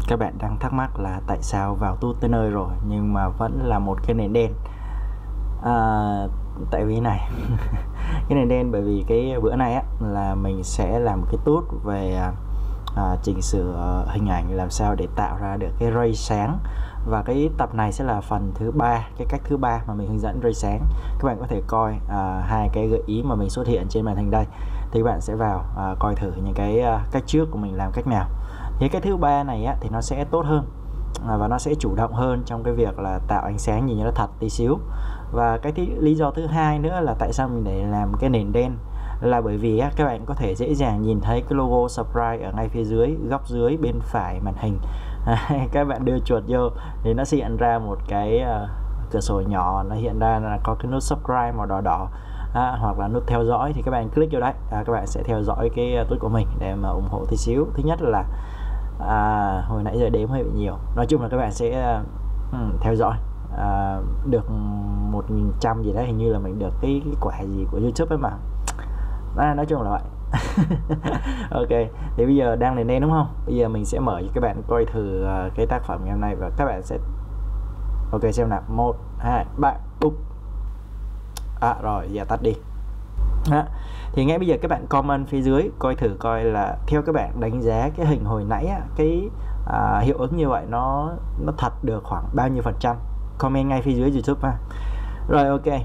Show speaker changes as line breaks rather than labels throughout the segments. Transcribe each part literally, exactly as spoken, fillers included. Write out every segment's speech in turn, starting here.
Các bạn đang thắc mắc là tại sao vào tuốt tới nơi rồi nhưng mà vẫn là một cái nền đen. à, Tại vì này cái nền đen bởi vì cái bữa nay á là mình sẽ làm cái tuốt về à, chỉnh sửa hình ảnh làm sao để tạo ra được cái ray sáng, và cái tập này sẽ là phần thứ ba, cái cách thứ ba mà mình hướng dẫn ray sáng. Các bạn có thể coi à, hai cái gợi ý mà mình xuất hiện trên màn hình đây, thì các bạn sẽ vào à, coi thử những cái à, cách trước của mình làm cách nào. Thì cái thứ ba này á, thì nó sẽ tốt hơn à, và nó sẽ chủ động hơn trong cái việc là tạo ánh sáng nhìn nó thật tí xíu. Và cái thứ, lý do thứ hai nữa là tại sao mình để làm cái nền đen là bởi vì á, các bạn có thể dễ dàng nhìn thấy cái logo Surprise ở ngay phía dưới góc dưới bên phải màn hình. À, các bạn đưa chuột vô thì nó sẽ hiện ra một cái uh, cửa sổ nhỏ, nó hiện ra là có cái nút Subscribe màu đỏ đỏ à, hoặc là nút theo dõi, thì các bạn click vô đấy, à, các bạn sẽ theo dõi cái uh, tweet của mình để mà ủng hộ tí xíu. Thứ nhất là à, hồi nãy giờ đếm hơi bị nhiều, nói chung là các bạn sẽ uh, um, theo dõi à, được một nghìn trăm gì đấy, hình như là mình được cái, cái quả gì của YouTube ấy mà, à, nói chung là vậy. Ok, thì bây giờ đang nền đen đúng không? Bây giờ mình sẽ mở cho các bạn coi thử uh, cái tác phẩm ngày hôm nay, và các bạn sẽ ok xem nào. Một hai ba búp. À rồi, giờ tắt đi. Đó. Thì ngay bây giờ các bạn comment phía dưới coi thử coi là theo các bạn đánh giá cái hình hồi nãy á, cái uh, hiệu ứng như vậy nó nó thật được khoảng bao nhiêu phần trăm. Comment ngay phía dưới YouTube ha. Rồi ok.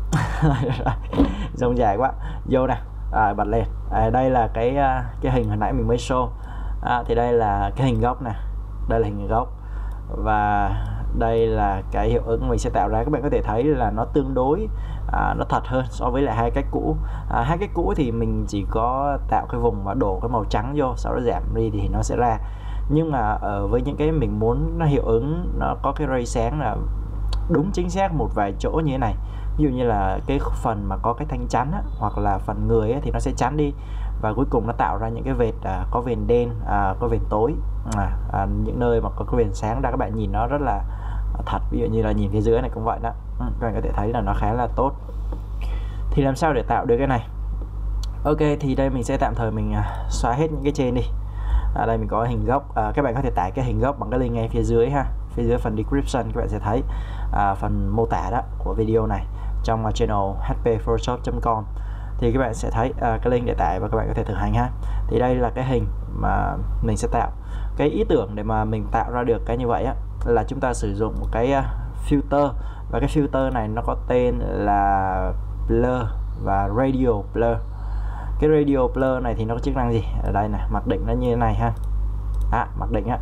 Rông dài quá. Vô nè. À, bật lên. À, đây là cái cái hình hồi nãy mình mới show. À, thì đây là cái hình gốc nè, đây là hình gốc, và đây là cái hiệu ứng mình sẽ tạo ra. Các bạn có thể thấy là nó tương đối à, nó thật hơn so với lại hai cách cũ. À, hai cách cũ thì mình chỉ có tạo cái vùng và đổ cái màu trắng vô, sau đó giảm đi thì nó sẽ ra. Nhưng mà ở với những cái mình muốn nó hiệu ứng nó có cái ray sáng là đúng chính xác một vài chỗ như thế này. Ví dụ như là cái phần mà có cái thanh chắn á, hoặc là phần người á, thì nó sẽ chắn đi, và cuối cùng nó tạo ra những cái vệt à, có viền đen, à, có viền tối, à, à, những nơi mà có cái viền sáng ra các bạn nhìn nó rất là thật. Ví dụ như là nhìn phía dưới này cũng vậy đó, các bạn có thể thấy là nó khá là tốt. Thì làm sao để tạo được cái này? Ok, thì đây mình sẽ tạm thời mình à, xóa hết những cái trên đi. À, đây mình có hình gốc, à, các bạn có thể tải cái hình gốc bằng cái link ngay phía dưới ha, phía dưới phần description các bạn sẽ thấy à, phần mô tả đó của video này trong uh, channel h p photoshop chấm com, thì các bạn sẽ thấy uh, cái link để tải và các bạn có thể thực hành ha. Thì đây là cái hình mà mình sẽ tạo. Cái ý tưởng để mà mình tạo ra được cái như vậy á, là chúng ta sử dụng một cái uh, filter, và cái filter này nó có tên là blur và radial blur. Cái radial blur này thì nó có chức năng gì? Ở đây này, mặc định nó như thế này ha. À, mặc định á,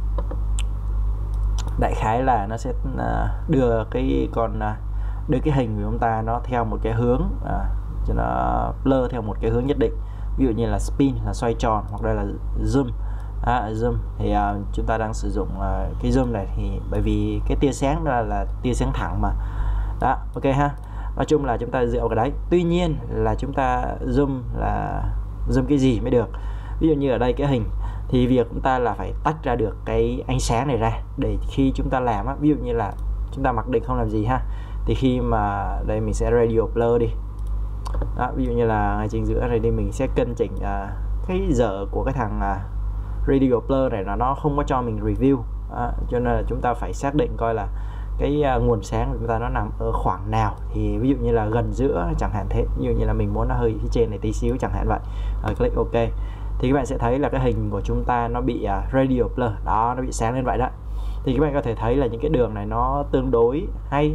đại khái là nó sẽ uh, đưa cái con uh, đưa cái hình của chúng ta nó theo một cái hướng, à, cho nó blur theo một cái hướng nhất định. Ví dụ như là spin là xoay tròn, hoặc đây là zoom. À, zoom thì uh, chúng ta đang sử dụng uh, cái zoom này thì bởi vì cái tia sáng đó là, là tia sáng thẳng mà. Đó, ok ha. Nói chung là chúng ta dựa vào cái đấy. Tuy nhiên là chúng ta zoom là zoom cái gì mới được. Ví dụ như ở đây cái hình thì việc chúng ta là phải tách ra được cái ánh sáng này ra, để khi chúng ta làm á, ví dụ như là chúng ta mặc định không làm gì ha, thì khi mà đây mình sẽ radial blur đi. Đó, ví dụ như là ngay chính giữa này đi, mình sẽ cân chỉnh uh, cái dở của cái thằng uh, radial blur này là nó không có cho mình review. Đó, cho nên là chúng ta phải xác định coi là cái uh, nguồn sáng của chúng ta nó nằm ở khoảng nào. Thì ví dụ như là gần giữa chẳng hạn thế, ví dụ như là mình muốn nó hơi phía trên này tí xíu chẳng hạn vậy. uh, click ok thì các bạn sẽ thấy là cái hình của chúng ta nó bị uh, radial blur đó, nó bị sáng lên vậy đó. Thì các bạn có thể thấy là những cái đường này nó tương đối hay,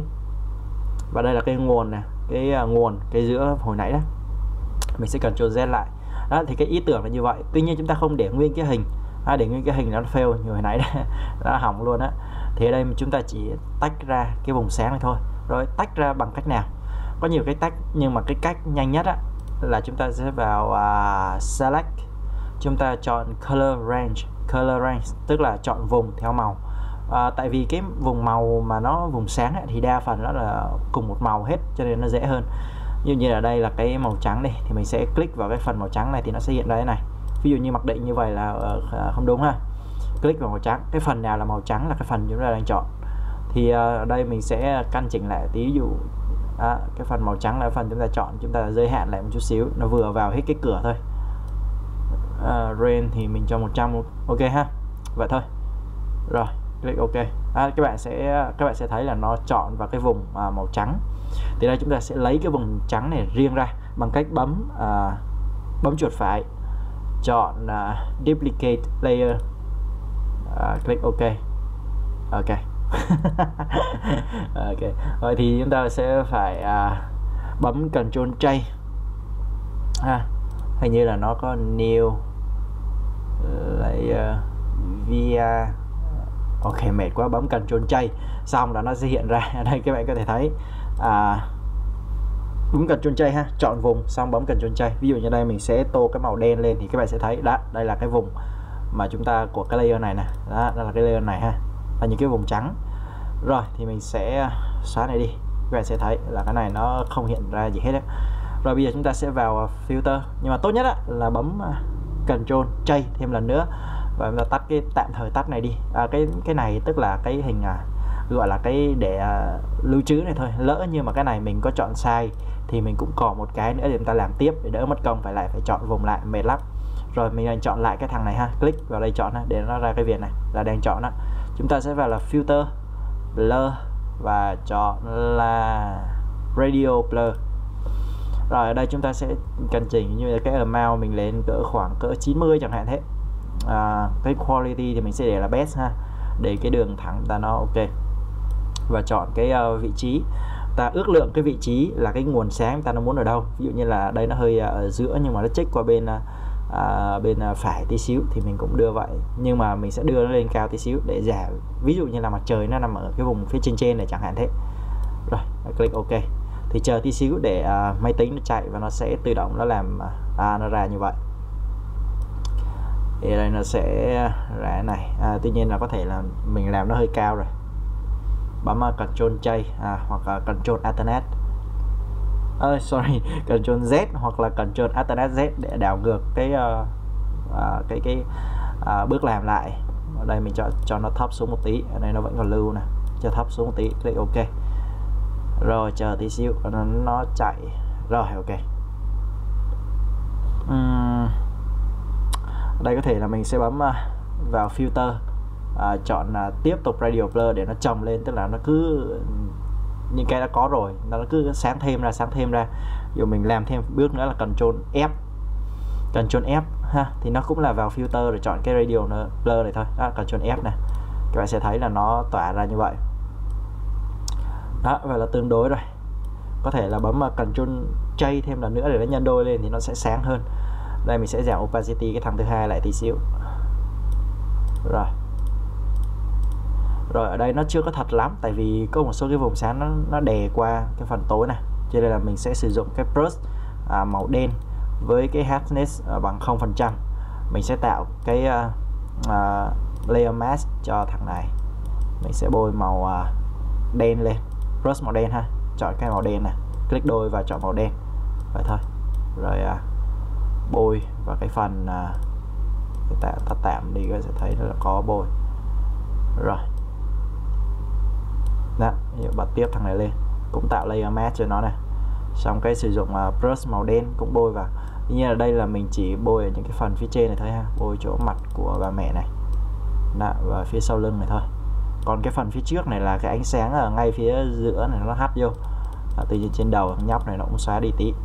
và đây là cái nguồn nè, cái uh, nguồn cái giữa hồi nãy đó, mình sẽ Ctrl Z lại. Đó, thì cái ý tưởng là như vậy. Tuy nhiên chúng ta không để nguyên cái hình, à, để nguyên cái hình nó fail như hồi nãy đó, nó hỏng luôn á. Thì ở đây chúng ta chỉ tách ra cái vùng sáng này thôi. Rồi tách ra bằng cách nào? Có nhiều cách tách, nhưng mà cái cách nhanh nhất á là chúng ta sẽ vào uh, select, chúng ta chọn color range. Color range tức là chọn vùng theo màu. À, tại vì cái vùng màu mà nó vùng sáng ấy, thì đa phần nó là cùng một màu hết, cho nên nó dễ hơn. Ví dụ như là đây là cái màu trắng đây, thì mình sẽ click vào cái phần màu trắng này thì nó sẽ hiện ra thế này. Ví dụ như mặc định như vậy là uh, không đúng ha. Click vào màu trắng, cái phần nào là màu trắng là cái phần chúng ta đang chọn. Thì uh, ở đây mình sẽ căn chỉnh lại tí, ví dụ à, cái phần màu trắng là phần chúng ta chọn, chúng ta giới hạn lại một chút xíu, nó vừa vào hết cái cửa thôi. Uh, range thì mình cho một trăm, ok ha, vậy thôi. Rồi click OK. À, các bạn sẽ các bạn sẽ thấy là nó chọn vào cái vùng à, màu trắng. Thì đây chúng ta sẽ lấy cái vùng trắng này riêng ra bằng cách bấm à, bấm chuột phải, chọn uh, duplicate layer, uh, click OK. Ok. Ok. Rồi thì chúng ta sẽ phải uh, bấm Ctrl J ha. Hình như là nó có new layer via. Ok, mệt quá, bấm Ctrl J xong là nó sẽ hiện ra. Ở đây các bạn có thể thấy à, bấm Ctrl J ha, chọn vùng xong bấm Ctrl J. Ví dụ như đây mình sẽ tô cái màu đen lên thì các bạn sẽ thấy đó, đây là cái vùng mà chúng ta của cái layer này nè. Đó, đây là cái layer này ha, là những cái vùng trắng. Rồi thì mình sẽ xóa này đi. Các bạn sẽ thấy là cái này nó không hiện ra gì hết đấy. Rồi bây giờ chúng ta sẽ vào filter, nhưng mà tốt nhất là bấm Ctrl J thêm lần nữa và chúng ta tắt cái tạm thời tắt này đi. À, cái cái này tức là cái hình à, gọi là cái để à, lưu trữ này thôi. Lỡ như mà cái này mình có chọn sai thì mình cũng còn một cái nữa để chúng ta làm tiếp, để đỡ mất công phải lại phải chọn vùng lại, mệt lắm. Rồi mình đang chọn lại cái thằng này ha, click vào đây chọn để nó ra cái viền này là đang chọn đó. Chúng ta sẽ vào là filter, blur và chọn là radio blur. Rồi ở đây chúng ta sẽ căn chỉnh như là cái amount mình lên cỡ khoảng cỡ chín mươi chẳng hạn thế. À, cái quality thì mình sẽ để là best ha, để cái đường thẳng ta nó ok. Và chọn cái uh, vị trí, ta ước lượng cái vị trí là cái nguồn sáng ta nó muốn ở đâu. Ví dụ như là đây nó hơi uh, ở giữa nhưng mà nó check qua bên uh, bên uh, phải tí xíu thì mình cũng đưa vậy, nhưng mà mình sẽ đưa nó lên cao tí xíu để giảm. Ví dụ như là mặt trời nó nằm ở cái vùng phía trên trên này chẳng hạn thế. Rồi click OK. Thì chờ tí xíu để uh, máy tính nó chạy và nó sẽ tự động nó làm uh, à, nó ra như vậy. Thì đây nó sẽ ra cái này. À, tuy nhiên là có thể là mình làm nó hơi cao rồi. Bấm uh, Ctrl J à, hoặc là Ctrl Alternate. Uh, sorry, Ctrl Z hoặc là Ctrl Alternate Z để đảo ngược cái uh, uh, cái cái uh, bước làm lại. Ở đây mình cho cho nó thấp xuống một tí. Ở đây nó vẫn còn lưu nè, cho thấp xuống một tí, click OK. Rồi chờ tí xíu nó, nó chạy. Rồi ok. uhm. Đây có thể là mình sẽ bấm uh, vào filter, uh, chọn uh, tiếp tục radio blur để nó chồng lên, tức là nó cứ những cái đã có rồi nó cứ sáng thêm ra sáng thêm ra. Dù mình làm thêm bước nữa là Ctrl F, Ctrl F ha, thì nó cũng là vào filter rồi chọn cái radio blur này thôi. Đó, Ctrl F này, các bạn sẽ thấy là nó tỏa ra như vậy. Đó, vậy là tương đối rồi. Có thể là bấm Ctrl J thêm lần nữa để nó nhân đôi lên thì nó sẽ sáng hơn. Đây mình sẽ giảm opacity cái thằng thứ hai lại tí xíu. Rồi. Rồi ở đây nó chưa có thật lắm, tại vì có một số cái vùng sáng nó nó đè qua cái phần tối này, cho nên là mình sẽ sử dụng cái brush à, màu đen với cái hardness à, bằng không phần trăm. Mình sẽ tạo cái à, à, layer mask cho thằng này. Mình sẽ bôi màu à, đen lên, brush màu đen ha, chọn cái màu đen này, click đôi và chọn màu đen vậy thôi. Rồi à, bôi vào cái phần à, cái tạm ta tạm đi, các bạn sẽ thấy là có bôi. Rồi đó, bật tiếp thằng này lên, cũng tạo layer mask cho nó này. Xong cái sử dụng uh, brush màu đen cũng bôi vào. Tuy nhiên là đây là mình chỉ bôi ở những cái phần phía trên này thôi ha, bôi chỗ mặt của bà mẹ này đó, và phía sau lưng này thôi. Còn cái phần phía trước này là cái ánh sáng ở ngay phía giữa này nó hắt vô. À, tự nhiên trên đầu nhóc này nó cũng xóa đi tí.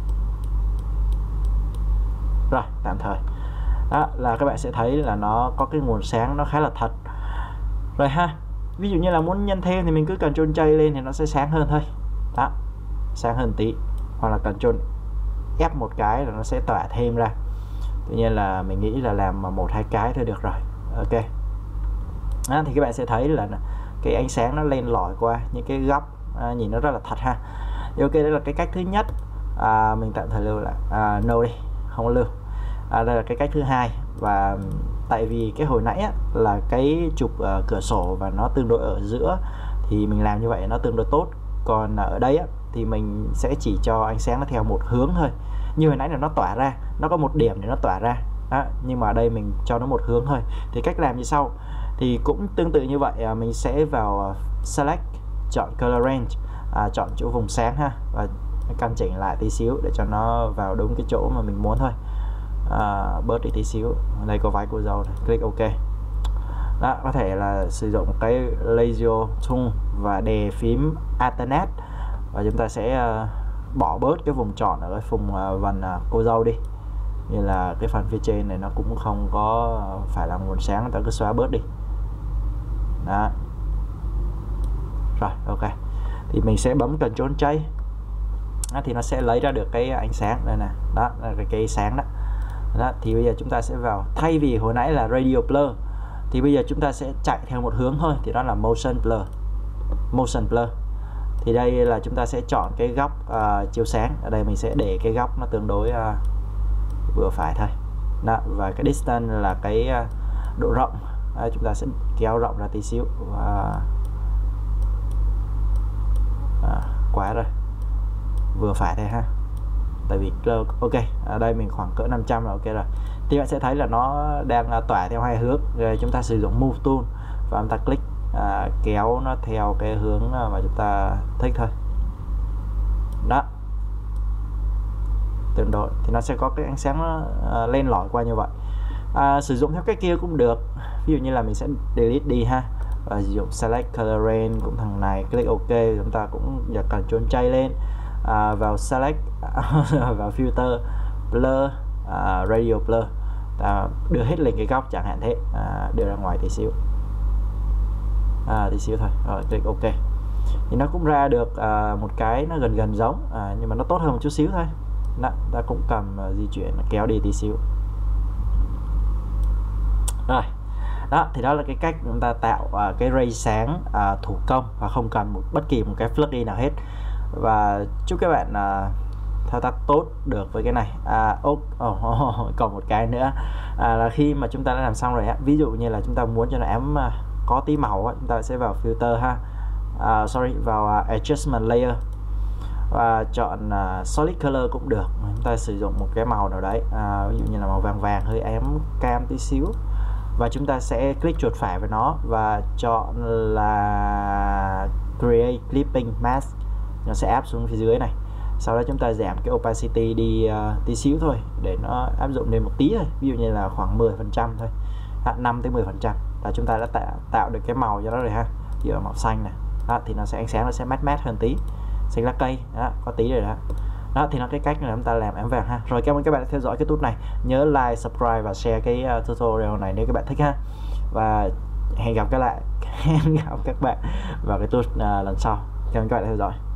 Rồi tạm thời đó là các bạn sẽ thấy là nó có cái nguồn sáng nó khá là thật rồi ha. Ví dụ như là muốn nhân thêm thì mình cứ Ctrl J lên thì nó sẽ sáng hơn thôi. Đó, sáng hơn tí. Hoặc là Ctrl F một cái là nó sẽ tỏa thêm ra. Tuy nhiên là mình nghĩ là làm một hai cái thôi được rồi. Ok. Đó, thì các bạn sẽ thấy là cái ánh sáng nó lên lỏi qua những cái góc, à, nhìn nó rất là thật ha. Thì ok, đây là cái cách thứ nhất. À, mình tạm thời lưu lại. À, no đi, không có lưu. À, đây là cái cách thứ hai. Và tại vì cái hồi nãy á, là cái chụp uh, cửa sổ và nó tương đối ở giữa thì mình làm như vậy nó tương đối tốt. Còn uh, ở đây á, thì mình sẽ chỉ cho ánh sáng nó theo một hướng thôi. Như hồi nãy là nó tỏa ra, nó có một điểm để nó tỏa ra đó, nhưng mà ở đây mình cho nó một hướng thôi. Thì cách làm như sau. Thì cũng tương tự như vậy, uh, mình sẽ vào uh, select, chọn color range, uh, chọn chỗ vùng sáng ha, và căn chỉnh lại tí xíu để cho nó vào đúng cái chỗ mà mình muốn thôi. À, bớt đi tí xíu. Đây có váy cô dâu này, click ok. Đó, có thể là sử dụng cái laser tool và đè phím alternate, và chúng ta sẽ uh, bỏ bớt cái vùng tròn ở cái vùng uh, vành uh, cô dâu đi, như là cái phần phía trên này nó cũng không có phải là nguồn sáng, chúng ta cứ xóa bớt đi. Đó. Rồi, ok. Thì mình sẽ bấm Ctrl J. Đó, thì nó sẽ lấy ra được cái ánh sáng đây nè. Đó là cái cây sáng đó. Đó. Thì bây giờ chúng ta sẽ vào, thay vì hồi nãy là radio blur thì bây giờ chúng ta sẽ chạy theo một hướng thôi, thì đó là motion blur. Motion blur. Thì đây là chúng ta sẽ chọn cái góc uh, chiếu sáng. Ở đây mình sẽ để cái góc nó tương đối uh, vừa phải thôi. Đó, và cái distance là cái uh, độ rộng. Đó, chúng ta sẽ kéo rộng ra tí xíu. Và à, quá rồi, vừa phải thôi ha, tại vì ok ở đây mình khoảng cỡ năm trăm là ok rồi. Thì bạn sẽ thấy là nó đang tỏa theo hai hướng. Rồi chúng ta sử dụng move tool và chúng ta click à, kéo nó theo cái hướng mà chúng ta thích thôi. Đó, tương đối thì nó sẽ có cái ánh sáng nó à, lên lỏi qua như vậy. À, sử dụng theo cái kia cũng được, ví dụ như là mình sẽ delete đi ha, và sử dụng select color range cũng thằng này, click ok, chúng ta cũng giờ cần trốn chay lên à, vào select vào filter blur, à, radio blur, à, đưa hết lên cái góc chẳng hạn thế, à, đưa ra ngoài tí xíu, à, tí xíu thôi, rồi click ok. Thì nó cũng ra được à, một cái nó gần gần giống, à, nhưng mà nó tốt hơn một chút xíu thôi. Đó, ta cũng cầm uh, di chuyển kéo đi tí xíu. Rồi, đó thì đó là cái cách chúng ta tạo uh, cái ray sáng uh, thủ công và không cần một bất kỳ một cái plugin nào hết. Và chúc các bạn uh, thao tác tốt được với cái này. À, oh, oh, oh, oh, còn một cái nữa à, là khi mà chúng ta đã làm xong rồi á, ví dụ như là chúng ta muốn cho nó ém uh, có tí màu á, chúng ta sẽ vào filter ha, uh, sorry vào uh, adjustment layer và chọn uh, solid color cũng được. Chúng ta sử dụng một cái màu nào đấy, uh, ví dụ như là màu vàng vàng hơi ém cam tí xíu, và chúng ta sẽ click chuột phải vào nó và chọn là create clipping mask, nó sẽ áp xuống phía dưới này. Sau đó chúng ta giảm cái opacity đi uh, tí xíu thôi để nó áp dụng lên một tí thôi, ví dụ như là khoảng mười phần trăm thôi, năm tới mười phần trăm là chúng ta đã tạo, tạo được cái màu cho nó rồi ha. Ví dụ màu xanh này, đó, thì nó sẽ ánh sáng nó sẽ mát mát hơn tí, xanh lá cây đó, có tí rồi đó. Đó thì nó cái cách là chúng ta làm ém vàng ha. Rồi, cảm ơn các bạn đã theo dõi cái tút này, nhớ like, subscribe và share cái uh, tutorial này nếu các bạn thích ha. Và hẹn gặp các lại hẹn gặp các bạn vào cái tút uh, lần sau. Cảm ơn các bạn đã theo dõi.